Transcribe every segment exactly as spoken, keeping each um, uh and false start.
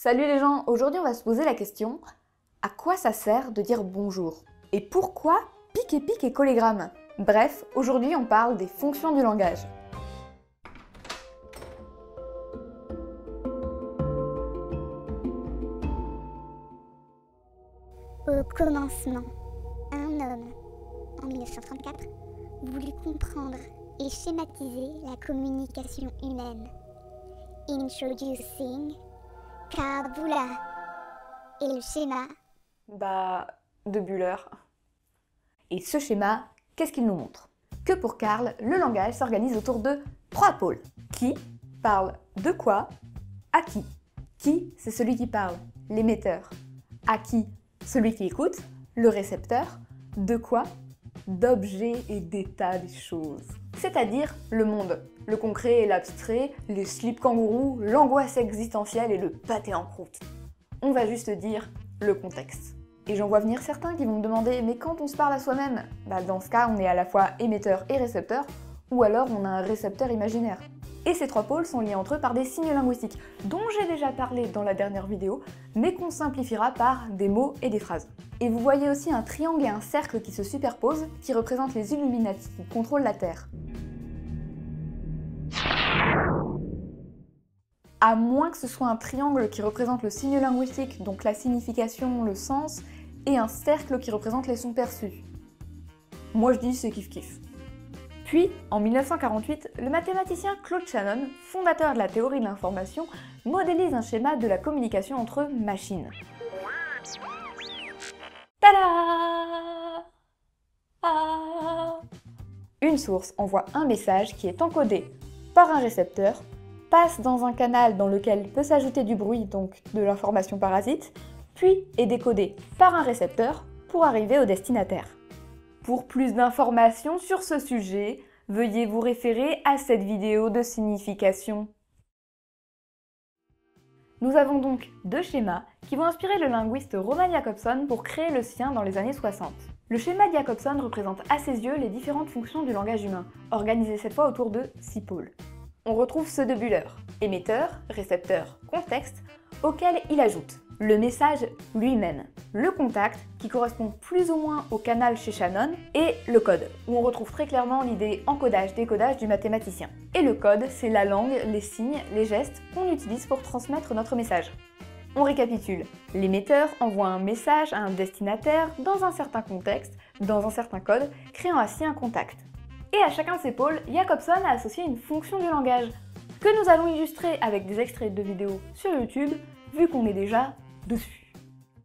Salut les gens, aujourd'hui on va se poser la question à quoi ça sert de dire bonjour? Et pourquoi pic et pic et collégramme? Bref, aujourd'hui on parle des fonctions du langage. Au commencement, un homme, en mille neuf cent trente-quatre, voulut comprendre et schématiser la communication humaine. Introducing Karl-Buller. Et le schéma? Bah, de Buller. Et ce schéma, qu'est-ce qu'il nous montre? Que pour Karl, le langage s'organise autour de trois pôles. Qui parle de quoi? À qui? Qui, c'est celui qui parle, l'émetteur. À qui? Celui qui écoute, le récepteur. De quoi? D'objets et d'états des choses. C'est-à-dire le monde, le concret et l'abstrait, les slips kangourous, l'angoisse existentielle et le pâté en croûte. On va juste dire le contexte. Et j'en vois venir certains qui vont me demander « mais quand on se parle à soi-même ?» Bah dans ce cas, on est à la fois émetteur et récepteur, ou alors on a un récepteur imaginaire. Et ces trois pôles sont liés entre eux par des signes linguistiques, dont j'ai déjà parlé dans la dernière vidéo, mais qu'on simplifiera par des mots et des phrases. Et vous voyez aussi un triangle et un cercle qui se superposent, qui représentent les Illuminati qui contrôlent la Terre. À moins que ce soit un triangle qui représente le signe linguistique, donc la signification, le sens, et un cercle qui représente les sons perçus. Moi je dis c'est kiff-kiff. Puis, en mille neuf cent quarante-huit, le mathématicien Claude Shannon, fondateur de la théorie de l'information, modélise un schéma de la communication entre machines. Tada! Ah! Une source envoie un message qui est encodé par un récepteur, passe dans un canal dans lequel peut s'ajouter du bruit, donc de l'information parasite, puis est décodé par un récepteur pour arriver au destinataire. Pour plus d'informations sur ce sujet, veuillez vous référer à cette vidéo de signification. Nous avons donc deux schémas qui vont inspirer le linguiste Roman Jakobson pour créer le sien dans les années soixante. Le schéma de Jakobson représente à ses yeux les différentes fonctions du langage humain, organisées cette fois autour de six pôles. On retrouve ceux de Buller, émetteur, récepteur, contexte, auquel il ajoute le message lui-même, le contact, qui correspond plus ou moins au canal chez Shannon, et le code, où on retrouve très clairement l'idée encodage-décodage du mathématicien. Et le code, c'est la langue, les signes, les gestes qu'on utilise pour transmettre notre message. On récapitule. L'émetteur envoie un message à un destinataire dans un certain contexte, dans un certain code, créant ainsi un contact. Et à chacun de ces pôles, Jakobson a associé une fonction du langage, que nous allons illustrer avec des extraits de vidéos sur YouTube, vu qu'on est déjà dessus.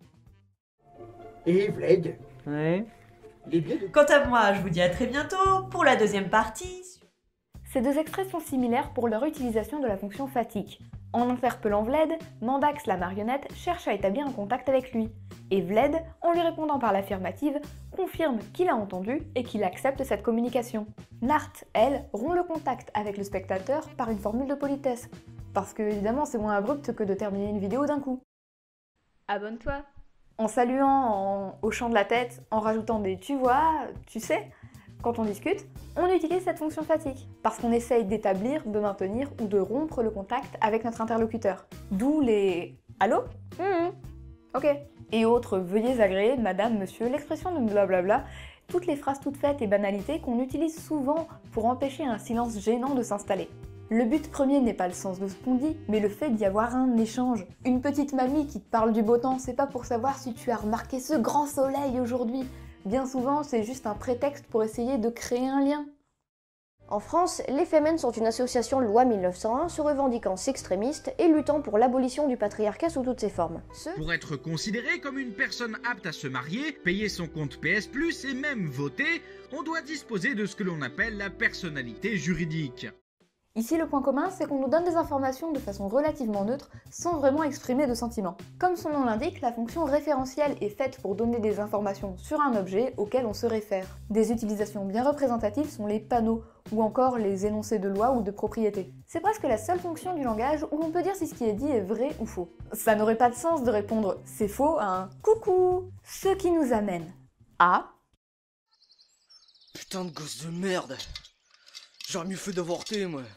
Et Vlad, Ouais. il est bien de... Quant à moi, je vous dis à très bientôt pour la deuxième partie. Ces deux extraits sont similaires pour leur utilisation de la fonction fatigue. En interpellant Vlad, Mandax, la marionnette, cherche à établir un contact avec lui. Et Vlad, en lui répondant par l'affirmative, confirme qu'il a entendu et qu'il accepte cette communication. Nart, elle, rompt le contact avec le spectateur par une formule de politesse. Parce que, évidemment, c'est moins abrupt que de terminer une vidéo d'un coup. Abonne-toi. En saluant, en hochant de la tête, en rajoutant des « tu vois »,« tu sais », quand on discute, on utilise cette fonction fatigue, parce qu'on essaye d'établir, de maintenir ou de rompre le contact avec notre interlocuteur. D'où les « allô ?»« Mmh, ok » et autres « veuillez agréer, madame, monsieur », l'expression de blablabla, toutes les phrases toutes faites et banalités qu'on utilise souvent pour empêcher un silence gênant de s'installer. Le but premier n'est pas le sens de ce qu'on dit, mais le fait d'y avoir un échange. Une petite mamie qui te parle du beau temps, c'est pas pour savoir si tu as remarqué ce grand soleil aujourd'hui. Bien souvent, c'est juste un prétexte pour essayer de créer un lien. En France, les Femen sont une association loi mille neuf cent un se revendiquant sextrémiste et luttant pour l'abolition du patriarcat sous toutes ses formes. Ce... Pour être considéré comme une personne apte à se marier, payer son compte P S plus et même voter, on doit disposer de ce que l'on appelle la personnalité juridique. Ici, le point commun, c'est qu'on nous donne des informations de façon relativement neutre, sans vraiment exprimer de sentiments. Comme son nom l'indique, la fonction référentielle est faite pour donner des informations sur un objet auquel on se réfère. Des utilisations bien représentatives sont les panneaux, ou encore les énoncés de loi ou de propriété. C'est presque la seule fonction du langage où l'on peut dire si ce qui est dit est vrai ou faux. Ça n'aurait pas de sens de répondre « c'est faux » à un « coucou », ce qui nous amène à... Putain de gosse de merde. J'aurais mieux fait d'avorter, moi.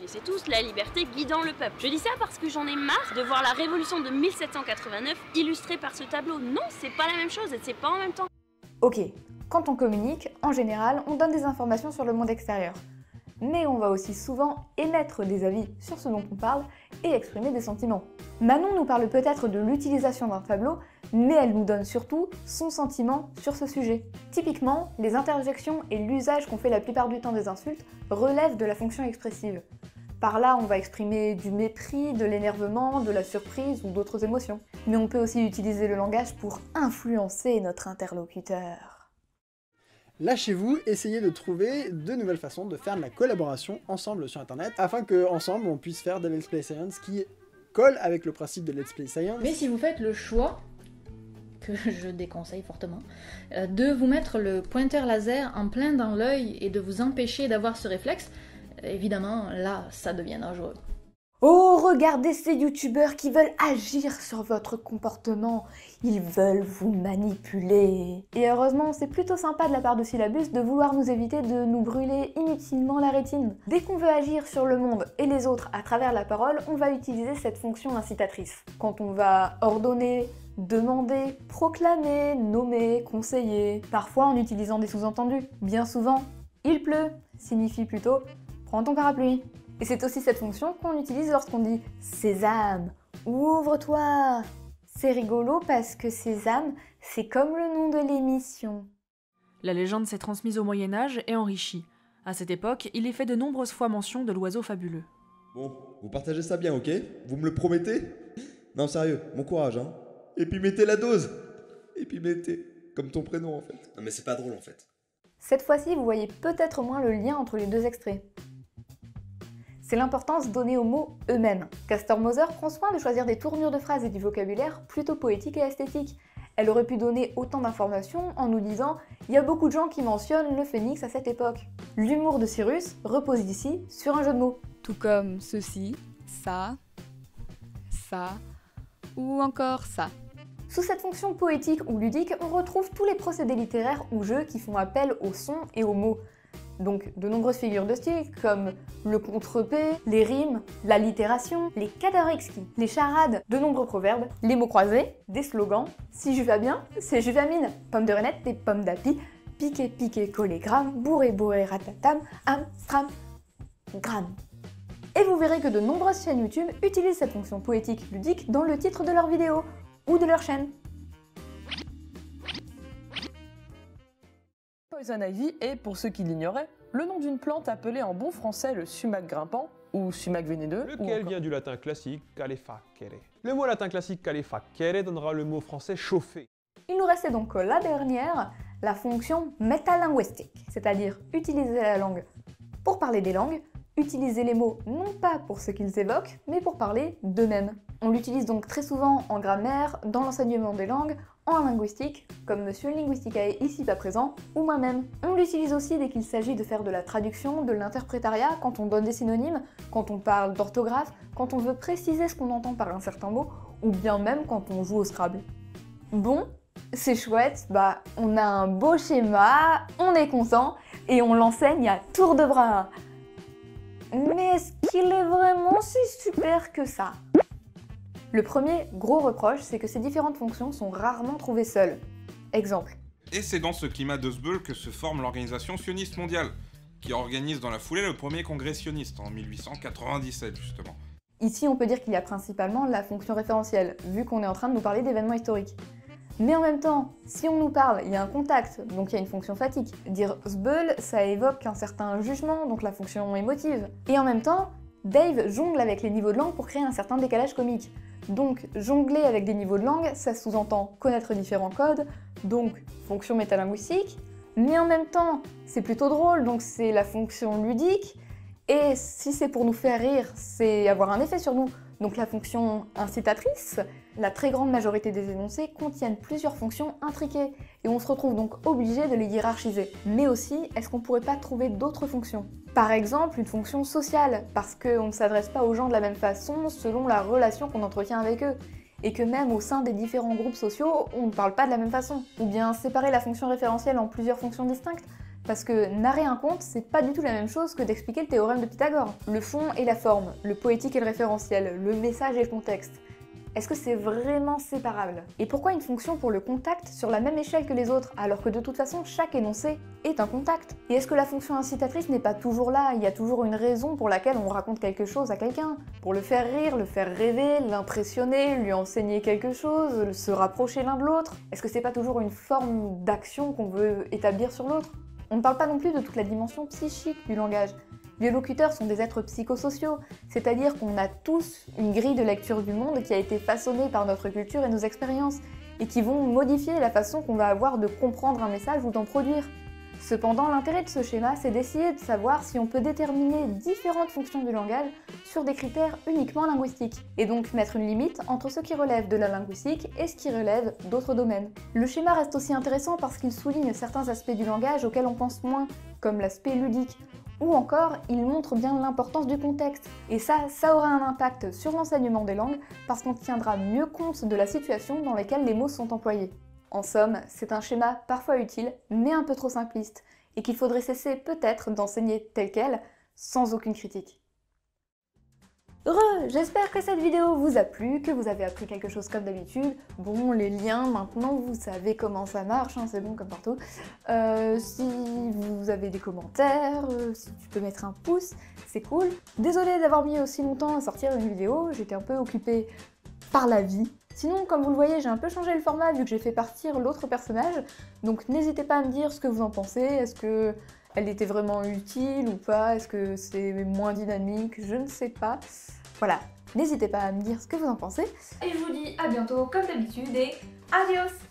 connaissez tous, la liberté guidant le peuple. Je dis ça parce que j'en ai marre de voir la révolution de mille sept cent quatre-vingt-neuf illustrée par ce tableau. Non, c'est pas la même chose et c'est pas en même temps. Ok, quand on communique, en général, on donne des informations sur le monde extérieur. Mais on va aussi souvent émettre des avis sur ce dont on parle et exprimer des sentiments. Manon nous parle peut-être de l'utilisation d'un tableau, mais elle nous donne surtout son sentiment sur ce sujet. Typiquement, les interjections et l'usage qu'on fait la plupart du temps des insultes relèvent de la fonction expressive. Par là, on va exprimer du mépris, de l'énervement, de la surprise ou d'autres émotions. Mais on peut aussi utiliser le langage pour influencer notre interlocuteur. Lâchez-vous, essayez de trouver de nouvelles façons de faire de la collaboration ensemble sur internet, afin qu'ensemble on puisse faire des Let's Play Science qui collent avec le principe de Let's Play Science. Mais si vous faites le choix, que je déconseille fortement, euh, de vous mettre le pointeur laser en plein dans l'œil et de vous empêcher d'avoir ce réflexe, évidemment là ça devient dangereux. Oh, regardez ces youtubeurs qui veulent agir sur votre comportement. Ils veulent vous manipuler. Et heureusement, c'est plutôt sympa de la part de Syllabus de vouloir nous éviter de nous brûler inutilement la rétine. Dès qu'on veut agir sur le monde et les autres à travers la parole, on va utiliser cette fonction incitatrice. Quand on va ordonner, demander, proclamer, nommer, conseiller, parfois en utilisant des sous-entendus. Bien souvent, il pleut signifie plutôt prends ton parapluie. Et c'est aussi cette fonction qu'on utilise lorsqu'on dit « Sésame, ouvre-toi ». C'est rigolo parce que Sésame, c'est comme le nom de l'émission. La légende s'est transmise au Moyen-Âge et enrichie. À cette époque, il est fait de nombreuses fois mention de l'oiseau fabuleux. Bon, vous partagez ça bien, ok? Vous me le promettez? Non, sérieux, bon courage, hein. Et puis mettez la dose. Et puis mettez, comme ton prénom en fait. Non mais c'est pas drôle en fait. Cette fois-ci, vous voyez peut-être moins le lien entre les deux extraits. C'est l'importance donnée aux mots eux-mêmes. Castor Moser prend soin de choisir des tournures de phrases et du vocabulaire plutôt poétiques et esthétiques. Elle aurait pu donner autant d'informations en nous disant « Il y a beaucoup de gens qui mentionnent le phénix à cette époque ». L'humour de Cyrus repose ici sur un jeu de mots. Tout comme ceci, ça, ça, ou encore ça. Sous cette fonction poétique ou ludique, on retrouve tous les procédés littéraires ou jeux qui font appel aux sons et aux mots. Donc de nombreuses figures de style comme le contre-P, les rimes, l'allitération, les cadarexki, les charades, de nombreux proverbes, les mots croisés, des slogans, si je vais bien, c'est je vais mine, pomme de renette et pomme d'api, piqué piqué collé gramme, bourré bourré ratatam, am stram, gramme. Et vous verrez que de nombreuses chaînes YouTube utilisent cette fonction poétique ludique dans le titre de leurs vidéos ou de leur chaîne. Poison ivy est, pour ceux qui l'ignoraient, le nom d'une plante appelée en bon français le sumac grimpant ou sumac vénéneux. Lequel ou encore... vient du latin classique calefacere. Le mot latin classique calefacere donnera le mot français chauffer. Il nous restait donc la dernière, la fonction métalinguistique, c'est-à-dire utiliser la langue pour parler des langues, utiliser les mots non pas pour ce qu'ils évoquent, mais pour parler d'eux-mêmes. On l'utilise donc très souvent en grammaire, dans l'enseignement des langues, en linguistique, comme Monsieur Linguisticae ici pas présent, ou moi-même. On l'utilise aussi dès qu'il s'agit de faire de la traduction, de l'interprétariat, quand on donne des synonymes, quand on parle d'orthographe, quand on veut préciser ce qu'on entend par un certain mot, ou bien même quand on joue au Scrabble. Bon, c'est chouette, bah on a un beau schéma, on est content, et on l'enseigne à tour de bras. Mais est-ce qu'il est vraiment si super que ça? Le premier gros reproche, c'est que ces différentes fonctions sont rarement trouvées seules. Exemple. Et c'est dans ce climat de Sbeul que se forme l'Organisation sioniste mondiale, qui organise dans la foulée le premier congrès sioniste en mille huit cent quatre-vingt-dix-sept justement. Ici, on peut dire qu'il y a principalement la fonction référentielle, vu qu'on est en train de nous parler d'événements historiques. Mais en même temps, si on nous parle, il y a un contact, donc il y a une fonction fatigue. Dire Sbeul, ça évoque un certain jugement, donc la fonction émotive. Et en même temps, Dave jongle avec les niveaux de langue pour créer un certain décalage comique. Donc jongler avec des niveaux de langue, ça sous-entend connaître différents codes, donc fonction métalinguistique, mais en même temps, c'est plutôt drôle, donc c'est la fonction ludique, et si c'est pour nous faire rire, c'est avoir un effet sur nous, donc la fonction incitatrice. La très grande majorité des énoncés contiennent plusieurs fonctions intriquées, et on se retrouve donc obligé de les hiérarchiser. Mais aussi, est-ce qu'on pourrait pas trouver d'autres fonctions ? Par exemple, une fonction sociale, parce qu'on ne s'adresse pas aux gens de la même façon selon la relation qu'on entretient avec eux, et que même au sein des différents groupes sociaux, on ne parle pas de la même façon. Ou bien séparer la fonction référentielle en plusieurs fonctions distinctes, Parce que narrer un conte, c'est pas du tout la même chose que d'expliquer le théorème de Pythagore. Le fond et la forme, le poétique et le référentiel, le message et le contexte. Est-ce que c'est vraiment séparable? Et pourquoi une fonction pour le contact sur la même échelle que les autres, alors que de toute façon chaque énoncé est un contact? Et est-ce que la fonction incitatrice n'est pas toujours là? Il y a toujours une raison pour laquelle on raconte quelque chose à quelqu'un. Pour le faire rire, le faire rêver, l'impressionner, lui enseigner quelque chose, se rapprocher l'un de l'autre. Est-ce que c'est pas toujours une forme d'action qu'on veut établir sur l'autre? On ne parle pas non plus de toute la dimension psychique du langage. Les locuteurs sont des êtres psychosociaux, c'est-à-dire qu'on a tous une grille de lecture du monde qui a été façonnée par notre culture et nos expériences, et qui vont modifier la façon qu'on va avoir de comprendre un message ou d'en produire. Cependant, l'intérêt de ce schéma, c'est d'essayer de savoir si on peut déterminer différentes fonctions du langage sur des critères uniquement linguistiques, et donc mettre une limite entre ce qui relève de la linguistique et ce qui relève d'autres domaines. Le schéma reste aussi intéressant parce qu'il souligne certains aspects du langage auxquels on pense moins, comme l'aspect ludique, ou encore il montre bien l'importance du contexte. Et ça, ça aura un impact sur l'enseignement des langues parce qu'on tiendra mieux compte de la situation dans laquelle les mots sont employés. En somme, c'est un schéma parfois utile, mais un peu trop simpliste, et qu'il faudrait cesser peut-être d'enseigner tel quel, sans aucune critique. Heureux, j'espère que cette vidéo vous a plu, que vous avez appris quelque chose comme d'habitude. Bon, les liens, maintenant vous savez comment ça marche, hein, c'est bon comme partout. Euh, si vous avez des commentaires, euh, si tu peux mettre un pouce, c'est cool. Désolée d'avoir mis aussi longtemps à sortir une vidéo, j'étais un peu occupée par la vie. Sinon, comme vous le voyez, j'ai un peu changé le format vu que j'ai fait partir l'autre personnage, donc n'hésitez pas à me dire ce que vous en pensez, est-ce que elle était vraiment utile ou pas, est-ce que c'est moins dynamique, je ne sais pas. Voilà, n'hésitez pas à me dire ce que vous en pensez. Et je vous dis à bientôt comme d'habitude et adios!